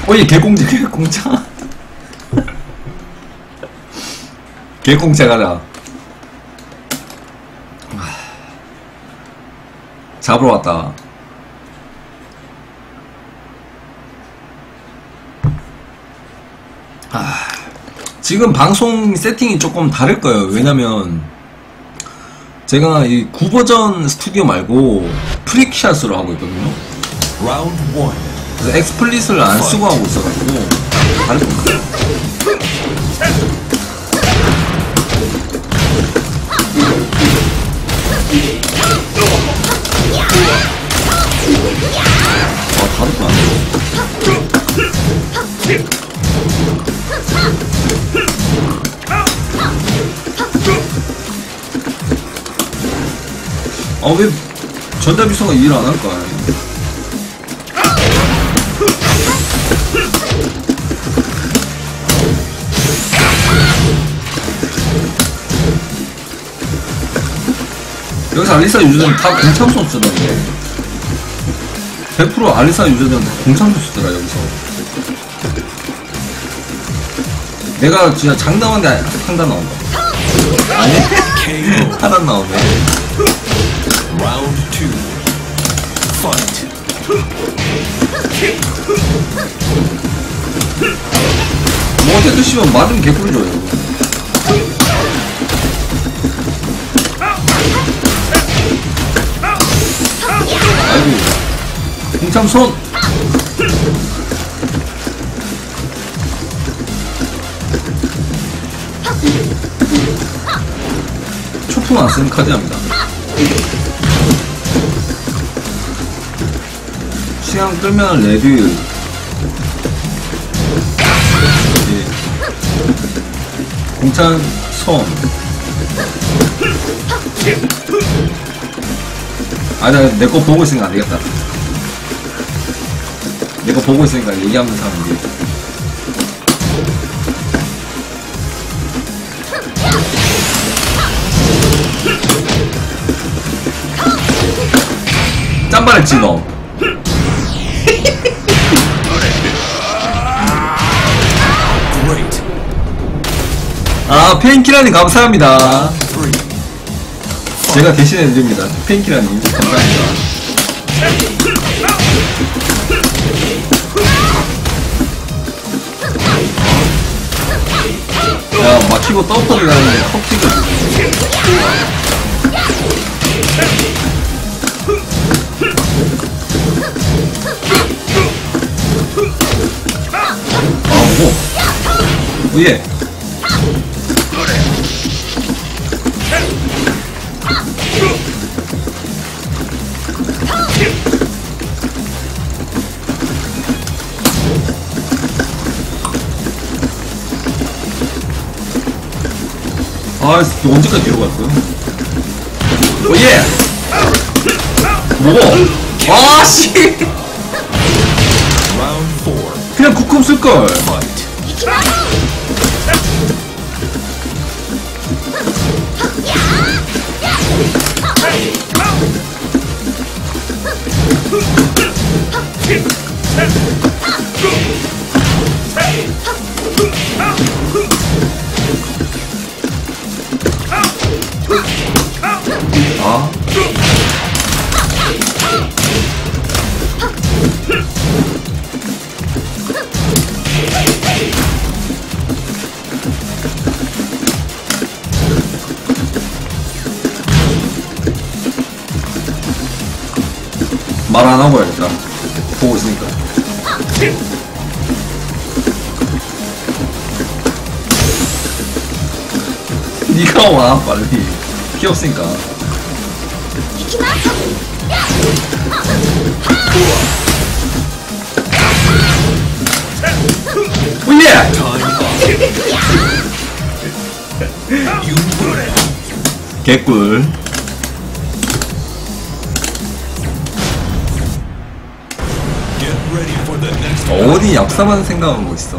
어이 개공짜 개공짜 개공짜 가자. 잡으러 왔다. 지금 방송 세팅이 조금 다를 거예요. 왜냐면 제가 이 9버전 스튜디오 말고 프리샷으로 하고 있거든요. 그래서 엑스플릿을 안 쓰고 하고 있어가지고 다를 겁니다. 다를 거 아니에요? 왜 전자비서가 일 안 할까? 여기서 알리사 유저들은 다 공창소 쓰던데 100% 알리사 유저들은 공창소 쓰더라. 여기서 내가 진짜 장담한데 상단 나온다. 아니? 하나 나오네. Round 2. Fight. 뭐한테 드시면 맞으면 개꿀 줘요. 아이고 공참손. 초풍 안 쓰는 카드입니다. 시간 끌면 레드. 공찬 손. 나 내 거 보고 있으니까 안 되겠다. 내 거 보고 있으니까 얘기하면서 하는 게. 짬바랬지 너. 페인키라님 감사합니다. 제가 대신해드립니다. 페인키라님 감사합니다. 야 막히고 떡떡이 나는데 턱 튀겨주고. 오예. 언제까지 뒤로 갔어요? 오예! 뭐? 아씨! 그냥 쿠쿰 쓸걸! 말 안 하고 해야겠다. 보고 있으니까. 니가 와 빨리. 귀엽으니까. 오예! 개꿀. 어디 역사만 생각하고 있어.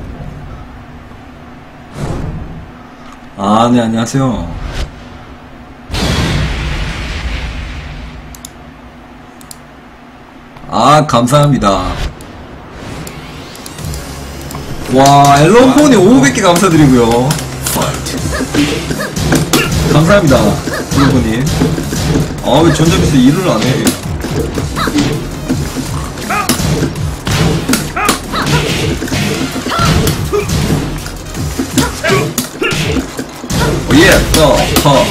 네, 안녕하세요. 감사합니다. 와, 앨런폰이 500개 감사드리고요. Fight. 감사합니다, 앨런폰님. 아, 왜 전자비스 일을 안 해? 오, 예, 더.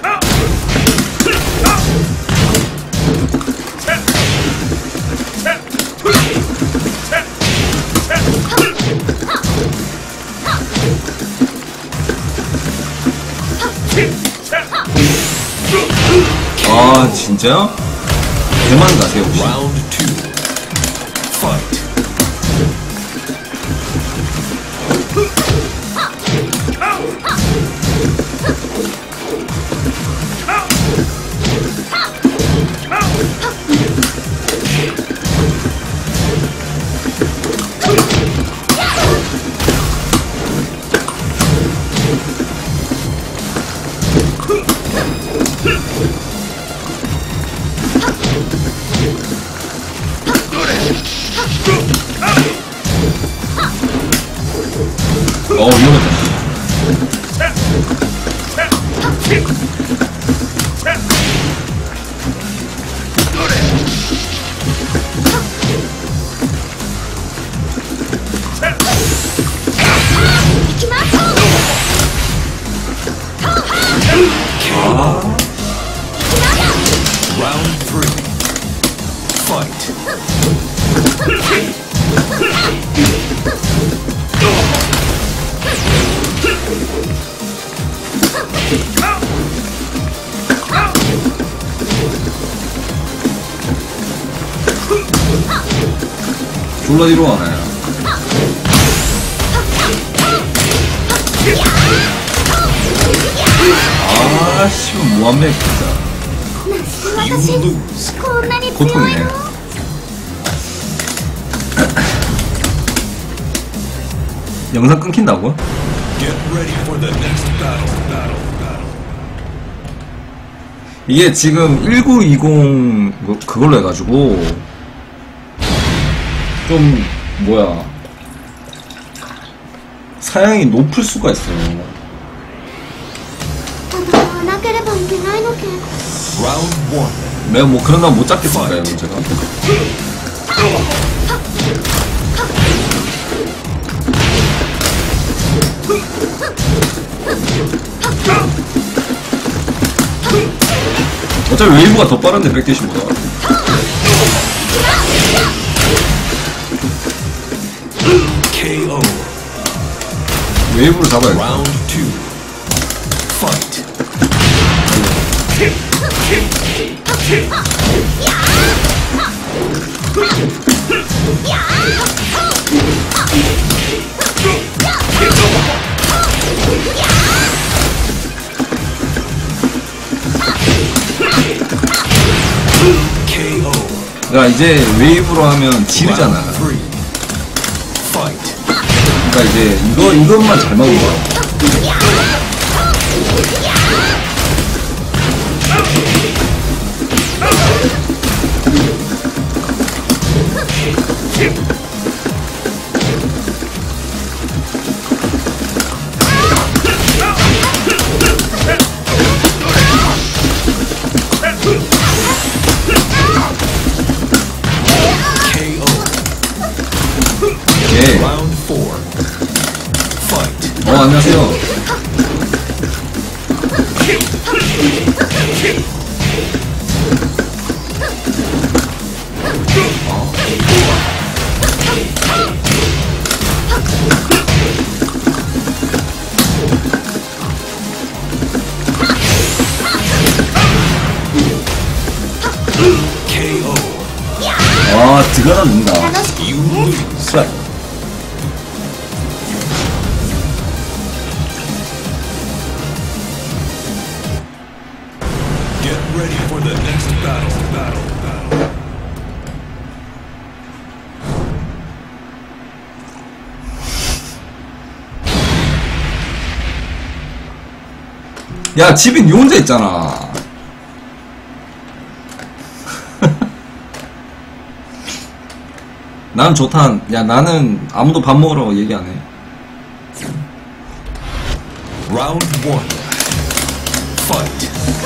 아, 진짜요? 대만 가세요, 혹시? Round 2. Fight. 위험했다. Round 3. Fight. 졸라 뒤로 가네. 아, 씨, 뭐한맥 진짜. You lose. 고통이네. 영상 끊긴다고? Get ready for the next battle. 이게 지금 1920 그걸로 해가지고 좀 뭐야 사양이 높을 수가 있어요. Round 1. 내가 뭐 그런다고 못 잡겠습니까, 제가? 어차피 웨이브가 더 빠른데 100대시보다. KO. 웨이브를 잡아야 돼. Round 2. Fight. KO. 야, 이제 웨이브로 하면 지르잖아. Round 3. Fight. 그러니까 이제 이것만 잘 막은 거야. KO. 오케이. Round 4. Fight. 안녕하세요. KO. 드가나 는다. You lose. 스트라이크. Get ready for the next battle. 야, 집에 니 혼자 있잖아. 난 좋다. 야, 나는 아무도 밥 먹으라고 얘기 안 해. Round one. Fight.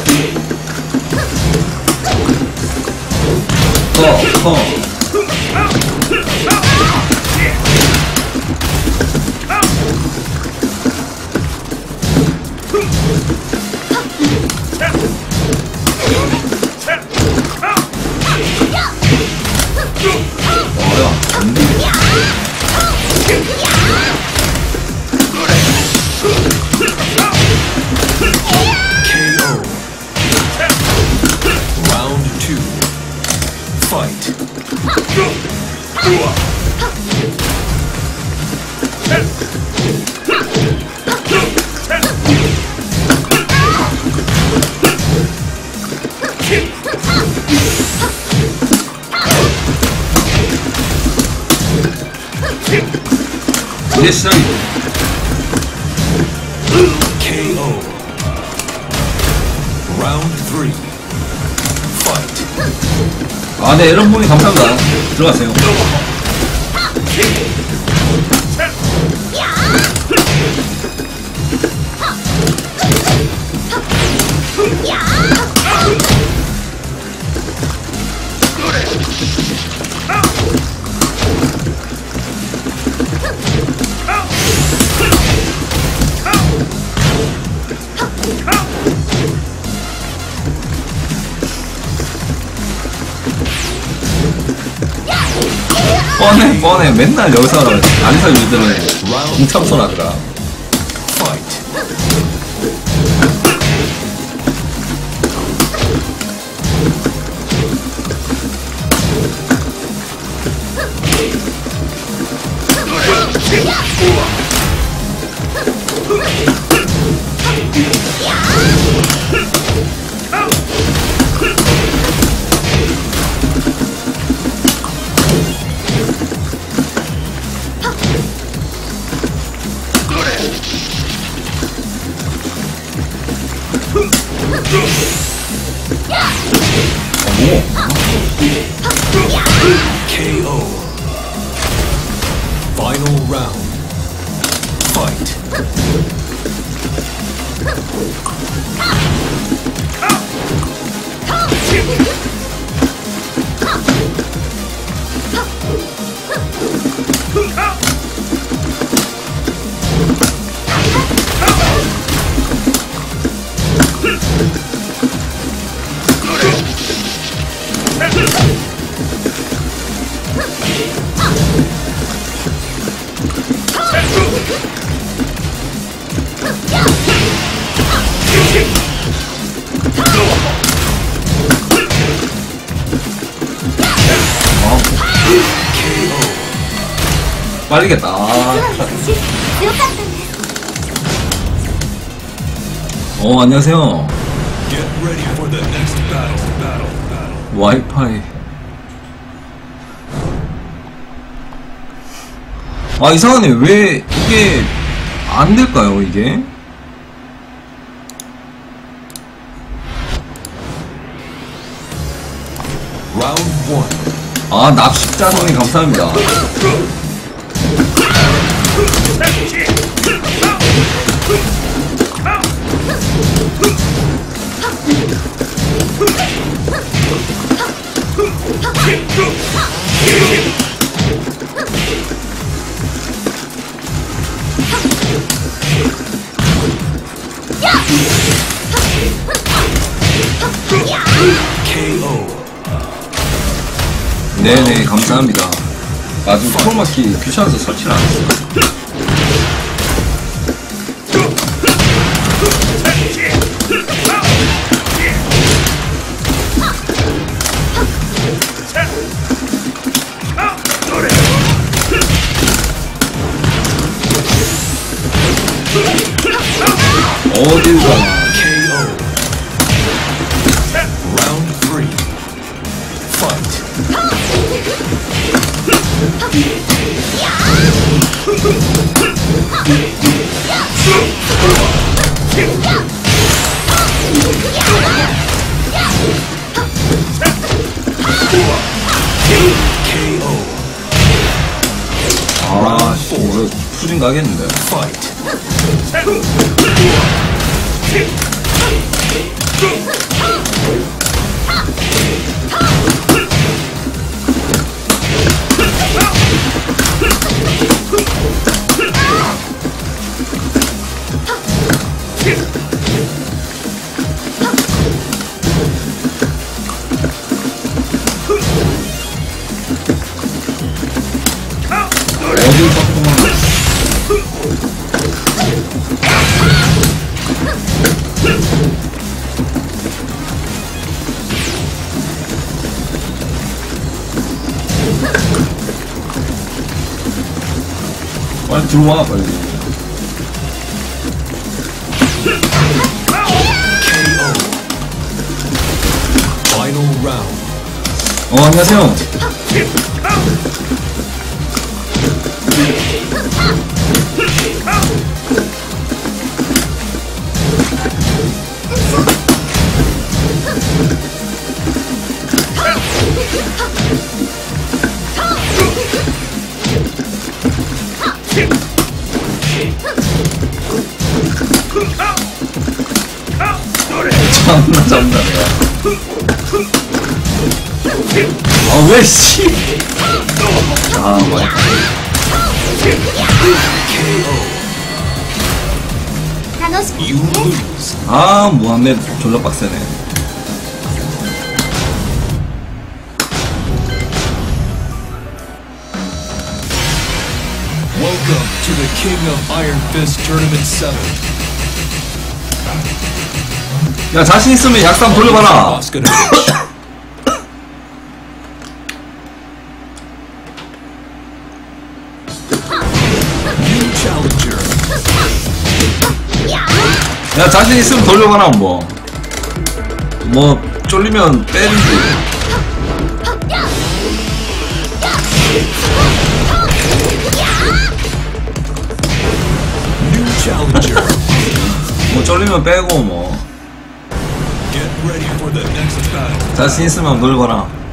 KO. Round two. Fight. 이제 시작이 KO. Round three. Fight. 아, 네, 여러분이 감사합니다. 들어가세요. 뻔해. 맨날 여기서 안에서 유들은 공참선하더라. Fight. KO. Final round. Fight. 빠르겠다. 안녕하세요. Get ready for the next battle. 와이파이. 아, 이상하네. 왜 이게 안 될까요, 이게? Round one. 아, 납십자성이 감사합니다. KO. 네네, 감사합니다. 아주 크로마키 귀찮아서 설치를 안 했어요. 어딜 가. KO. Round three. Fight. KO. 아, 씨, 이거 푸진 가겠는데. Fight. 어딜 빡빡만. 빨리 들어와, 빨리. KO. Final round. 안녕하세요. 참나 아 왜 씨. 아 뭐야. You lose. 아 모하메드 졸라 빡세네. Welcome to the King of Iron Fist Tournament 7. 야 자신 있으면 약삼 돌려봐라. Oskanovich. New challenger. 야 자신 있으면 돌려봐라. 뭐 쫄리면 때리지. New challenger. 뭐 쫄리면 빼고 뭐 Get ready for the next battle. 자신 있으면 돌려봐라.